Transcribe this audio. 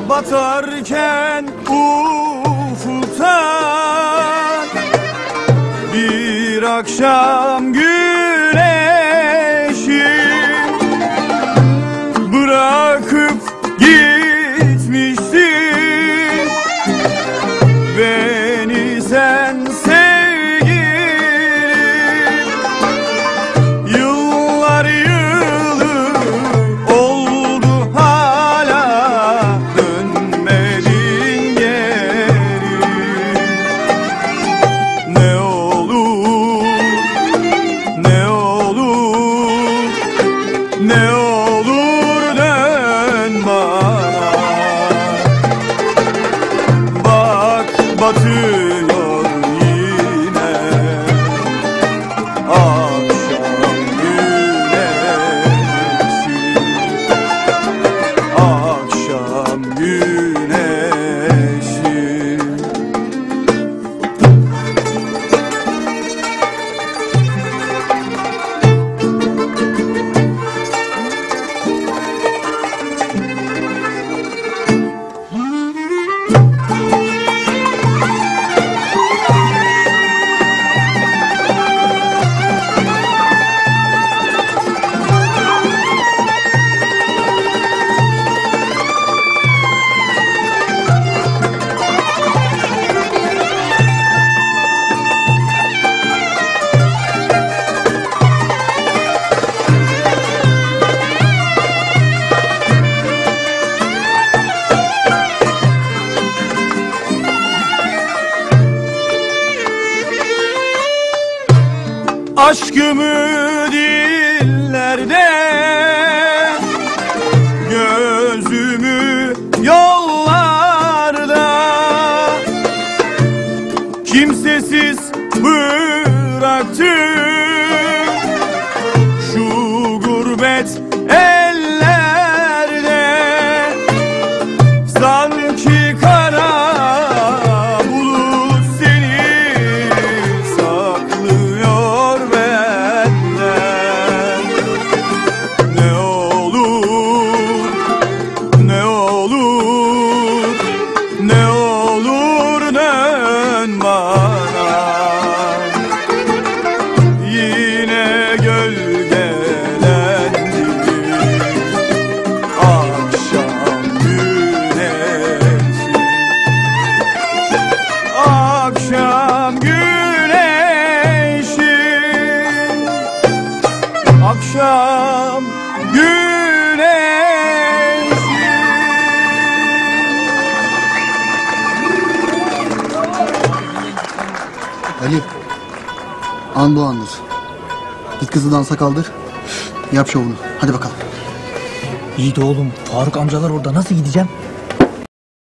batarken ufuktan bir akşam güneşi bırakıp gitmişsin beni sen sevgilim. Yıllar yılı oldu hala dönmedin geri. Ne olur, ne olur, ne olur dön bana. Bak batıyor yine akşam güneşi, akşam güneşi. Aşkımı dillerde, gözümü yollarda, kimsesiz bıraktım şu gurbet ellerde. Sanki kara bulut seni saklıyor benden. Ne olur, ne olur, ne olur dön bana. Yine gölgelendi akşam güneşi, akşam güneşi, akşam güneşi. Ali, an bu andır. Git kızı dansa kaldır. Yap şovunu. Hadi bakalım. İyi de oğlum, Faruk amcalar orada, nasıl gideceğim?